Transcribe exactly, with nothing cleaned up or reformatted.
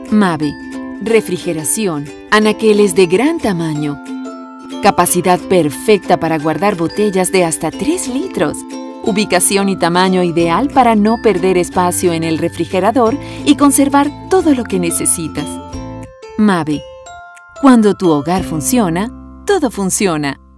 Mave. Refrigeración. Anaqueles de gran tamaño. Capacidad perfecta para guardar botellas de hasta tres litros. Ubicación y tamaño ideal para no perder espacio en el refrigerador y conservar todo lo que necesitas. Mave. Cuando tu hogar funciona, todo funciona.